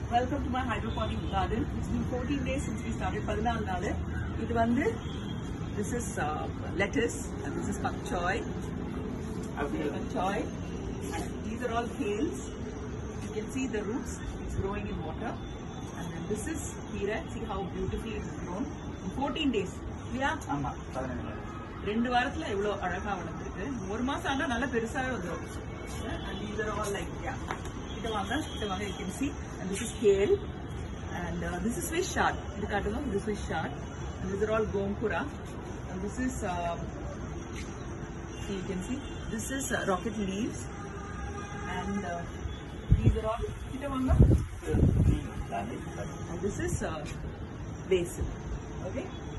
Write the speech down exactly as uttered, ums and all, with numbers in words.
Welcome to my hydroponic garden. It's been fourteen days since we started. பதினாலு நாள். இது வந்து this is uh, lettuce and this is pak choy. Okay, pak choy. And these are all kales. You can see the roots. It's growing in water. And then this is kira. See how beautifully it's grown in fourteen days. Yeah. ஆமா ரெண்டு வாரத்துல இவ்ளோ அழகா வளர்ந்திருக்கு. ஒரு மாசம் ஆனா நல்ல பெருசாவே வந்துரும். And these are all like yeah. Kita vaanga, kita vaanga. You can see. And this is kale. And uh, this is fish shad. This is fish shad. And these are all gompura. And this is uh, see you can see. This is uh, rocket leaves. And uh, these are all kita vaanga. And this is uh, basil. Okay.